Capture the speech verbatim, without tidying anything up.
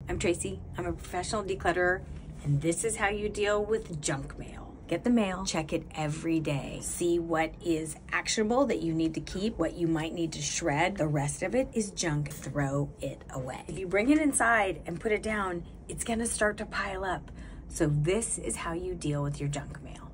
I'm Tracy. I'm a professional declutterer, and this is how you deal with junk mail. Get the mail, check it every day. See what is actionable that you need to keep, what you might need to shred. The rest of it is junk. Throw it away. If you bring it inside and put it down, it's gonna start to pile up. So this is how you deal with your junk mail.